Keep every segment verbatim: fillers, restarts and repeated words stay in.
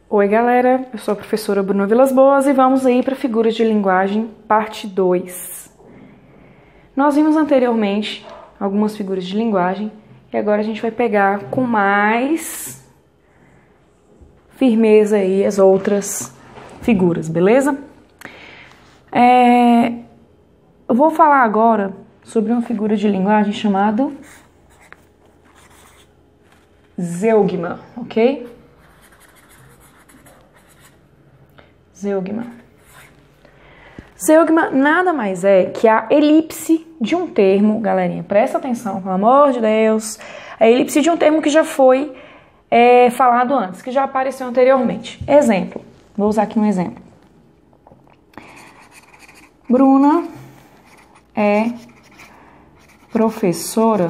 Oi galera, eu sou a professora Bruna Vilas Boas e vamos aí para figuras de linguagem, parte dois. Nós vimos anteriormente algumas figuras de linguagem e agora a gente vai pegar com mais firmeza aí as outras figuras, beleza? É... Eu vou falar agora sobre uma figura de linguagem chamada zeugma, ok? Zeugma. Zeugma nada mais é que a elipse de um termo, galerinha, presta atenção, pelo amor de Deus, a elipse de um termo que já foi é, falado antes, que já apareceu anteriormente. Exemplo, vou usar aqui um exemplo. Bruna é professora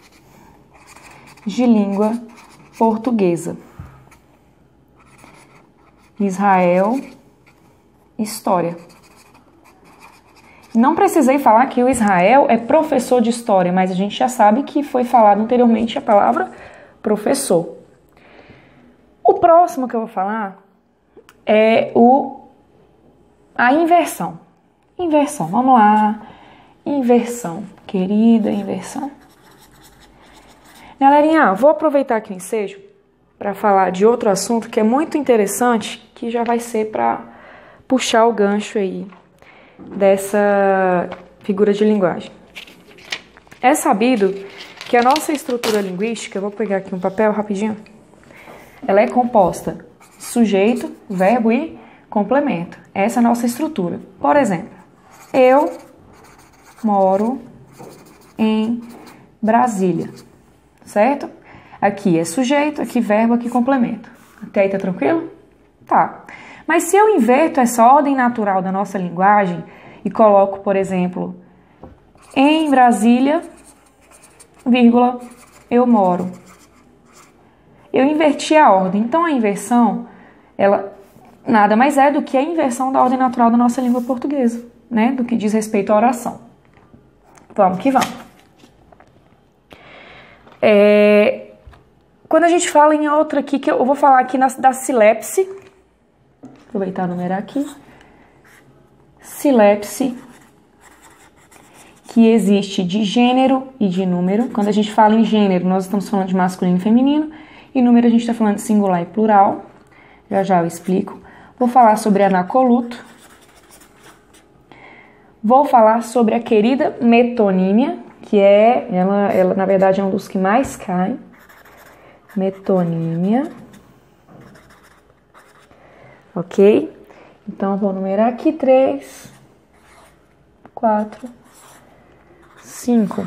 de língua portuguesa. Israel, história. Não precisei falar que o Israel é professor de história, mas a gente já sabe que foi falado anteriormente a palavra professor. O próximo que eu vou falar é o, a inversão. Inversão, vamos lá. Inversão, querida inversão. Galerinha, vou aproveitar aqui o ensejo para falar de outro assunto que é muito interessante, que já vai ser para puxar o gancho aí dessa figura de linguagem. É sabido que a nossa estrutura linguística, eu vou pegar aqui um papel rapidinho, ela é composta de sujeito, verbo e complemento. Essa é a nossa estrutura. Por exemplo, eu moro em Brasília, certo? Aqui é sujeito, aqui verbo, aqui complemento. Até aí tá tranquilo? Tá. Mas se eu inverto essa ordem natural da nossa linguagem e coloco, por exemplo, em Brasília, vírgula, eu moro. Eu inverti a ordem. Então a inversão, ela nada mais é do que a inversão da ordem natural da nossa língua portuguesa, né? Do que diz respeito à oração. Vamos que vamos. É... Quando a gente fala em outra aqui, que eu vou falar aqui na, da silepse, aproveitar e numerar aqui, silepse, que existe de gênero e de número. Quando a gente fala em gênero, nós estamos falando de masculino e feminino, e número a gente está falando de singular e plural, já já eu explico. Vou falar sobre anacoluto, vou falar sobre a querida metonímia, que é, ela, ela na verdade é um dos que mais caem, metonímia, ok? Então, vou numerar aqui três, quatro, cinco.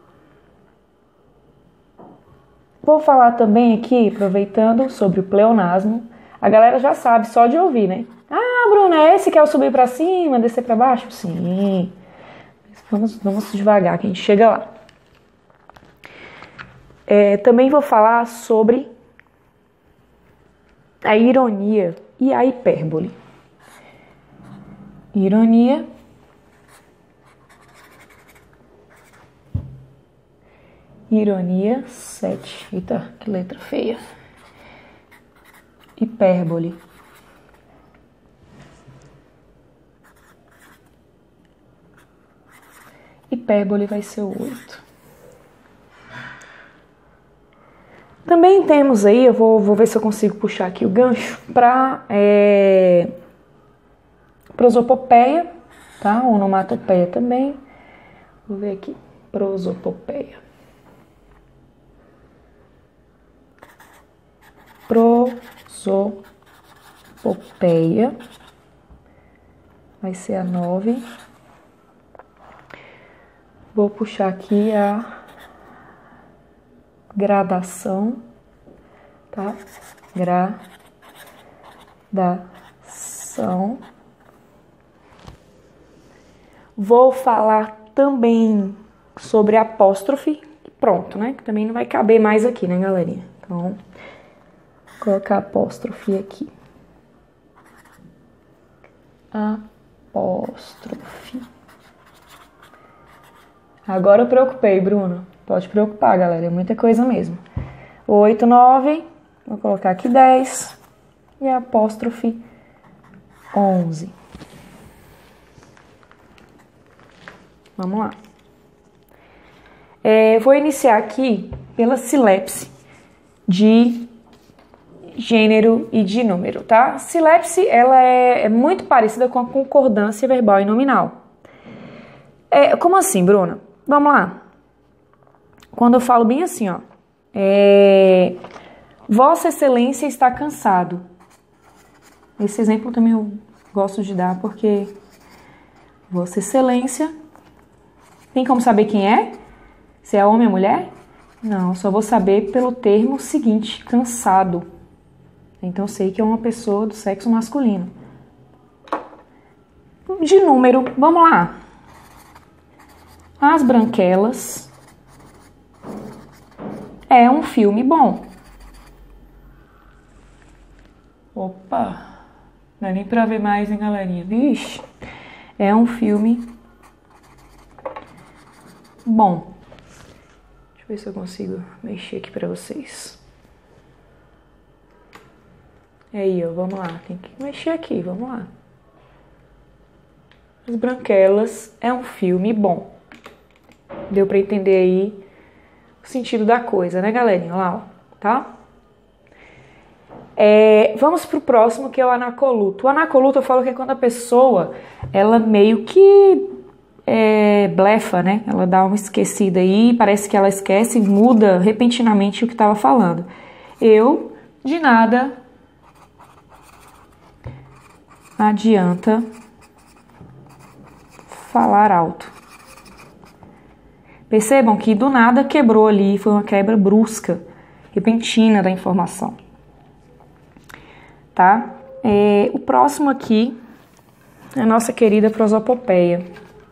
Vou falar também aqui, aproveitando, sobre o pleonasmo. A galera já sabe, só de ouvir, né? Ah, Bruna, é esse que é o subir pra cima, descer pra baixo? Sim. Vamos, vamos devagar, que a gente chega lá. É, também vou falar sobre a ironia e a hipérbole. Ironia, ironia, sete. Eita, que letra feia. Hipérbole. Hipérbole vai ser o oito. Também temos aí, eu vou, vou ver se eu consigo puxar aqui o gancho, para é, prosopopeia, tá? Onomatopeia também. Vou ver aqui, prosopopeia. Prosopopeia. Vai ser a nove. Vou puxar aqui a gradação, tá? Gradação. Vou falar também sobre apóstrofe. Pronto, né? Que também não vai caber mais aqui, né, galerinha? Então, vou colocar apóstrofe aqui. Apóstrofe. Agora eu preocupei, Bruno. Pode preocupar, galera. É muita coisa mesmo. oito, nove. Vou colocar aqui dez. e a apóstrofe onze. Vamos lá. É, vou iniciar aqui pela silepse de gênero e de número, tá? Silepse, ela é, é muito parecida com a concordância verbal e nominal. É, como assim, Bruna? Vamos lá. Quando eu falo bem assim, ó. É, Vossa Excelência está cansado. Esse exemplo também eu gosto de dar porque Vossa Excelência... Tem como saber quem é? Se é homem ou mulher? Não, só vou saber pelo termo seguinte, cansado. Então eu sei que é uma pessoa do sexo masculino. De número, vamos lá. As Branquelas é um filme bom. Opa, não é nem pra ver mais, hein, galerinha? Vixe, é um filme bom. Deixa eu ver se eu consigo mexer aqui pra vocês. É aí, ó, vamos lá. Tem que mexer aqui, vamos lá. As Branquelas é um filme bom. Deu pra entender aí o sentido da coisa, né, galerinha? Olha lá, ó, tá? É, vamos pro próximo, que é o anacoluto. O anacoluto eu falo que é quando a pessoa, ela meio que é, blefa, né? Ela dá uma esquecida aí, parece que ela esquece e muda repentinamente o que estava falando. Eu, de nada, adianta falar alto. Percebam que do nada quebrou ali, foi uma quebra brusca, repentina da informação. Tá? É, o próximo aqui é a nossa querida prosopopeia.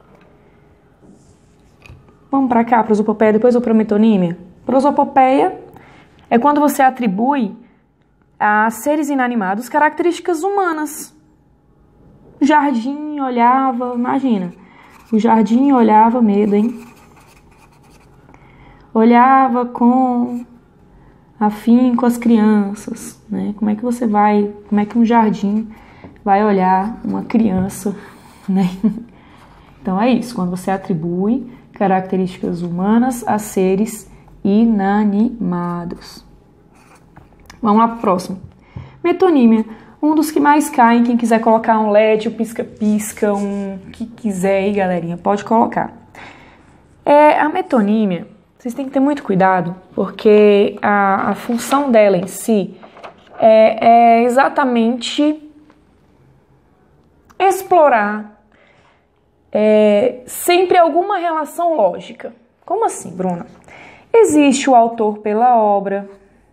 Vamos para cá, prosopopeia, depois eu para metonímia. Prosopopeia é quando você atribui a seres inanimados características humanas. O jardim olhava, imagina, o jardim olhava, medo, hein? Olhava com afinco as crianças, né? Como é que você vai, como é que um jardim vai olhar uma criança, né? Então é isso, quando você atribui características humanas a seres inanimados. Vamos lá pro próximo. Metonímia, um dos que mais caem, quem quiser colocar um L E D, um pisca-pisca, um que quiser aí, galerinha, pode colocar. É, a metonímia, vocês têm que ter muito cuidado, porque a, a função dela em si é, é exatamente explorar é, sempre alguma relação lógica. Como assim, Bruna? Existe o autor pela obra,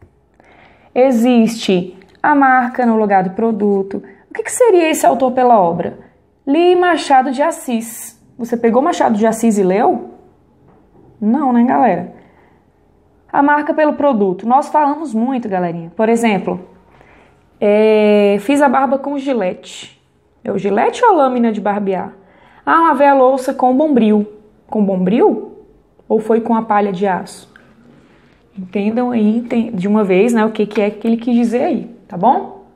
existe a marca no lugar do produto. O que, que seria esse autor pela obra? Li Machado de Assis. Você pegou Machado de Assis e leu? Não, né, galera? A marca pelo produto. Nós falamos muito, galerinha. Por exemplo, é, fiz a barba com Gillette. É o Gillette ou a lâmina de barbear? Ah, lavei a louça com bombril. Com bombril? Ou foi com a palha de aço? Entendam aí de uma vez, né, o que, que é que ele quis dizer aí, tá bom?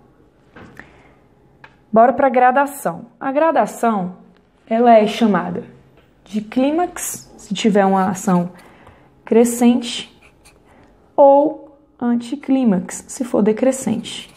Bora para a gradação. A gradação, ela é chamada de clímax, se tiver uma ação crescente, ou anticlímax, se for decrescente.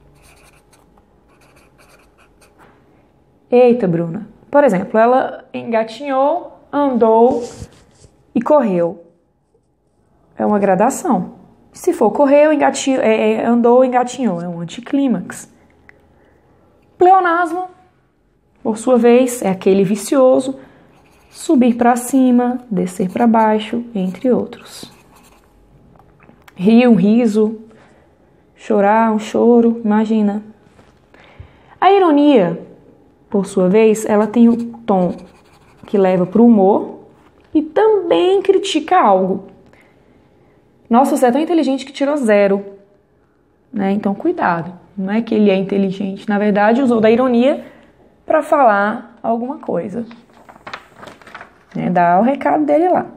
Eita, Bruna. Por exemplo, ela engatinhou, andou e correu. É uma gradação. Se for correu, engatinhou, é, andou, engatinhou, é um anticlímax. Pleonasmo, por sua vez, é aquele vicioso, subir para cima, descer para baixo, entre outros. Rir, um riso, chorar, um choro, imagina. A ironia, por sua vez, ela tem o tom que leva para o humor e também critica algo. Nossa, você é tão inteligente que tirou zero, né? Então, cuidado. Não é que ele é inteligente. Na verdade, usou da ironia para falar alguma coisa. Né? Dá o recado dele lá.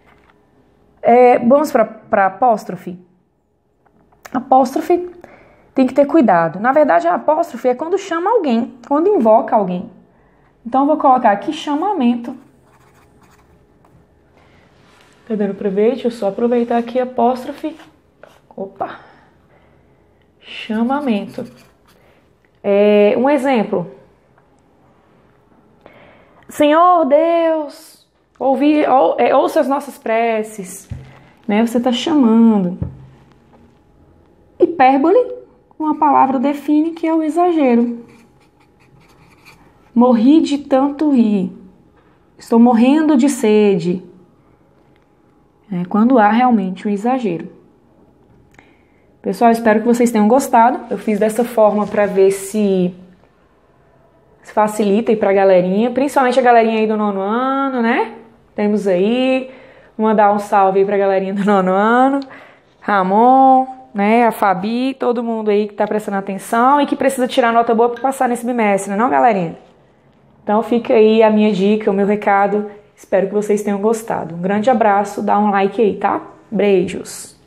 É, vamos para apóstrofe. Apóstrofe tem que ter cuidado. Na verdade, a apóstrofe é quando chama alguém, quando invoca alguém. Então, eu vou colocar aqui chamamento. Tá dando pra ver? Deixa eu só aproveitar aqui a apóstrofe. Opa! Chamamento. É, um exemplo. Senhor Deus, ouvi, ou, é, ouça as nossas preces. Né? Você está chamando. Hipérbole, uma palavra define que é o exagero. Morri de tanto rir. Estou morrendo de sede. É quando há realmente um exagero. Pessoal, espero que vocês tenham gostado. Eu fiz dessa forma para ver se, se facilita aí para a galerinha, principalmente a galerinha aí do nono ano, né? Temos aí, vou mandar um salve aí para a galerinha do nono ano, Ramon, né? A Fabi, todo mundo aí que está prestando atenção e que precisa tirar nota boa para passar nesse bimestre, não, é não, galerinha? Então fica aí a minha dica, o meu recado. Espero que vocês tenham gostado. Um grande abraço, dá um like aí, tá? Beijos!